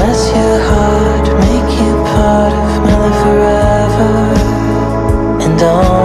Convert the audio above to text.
Bless your heart, make you part of my life forever. And all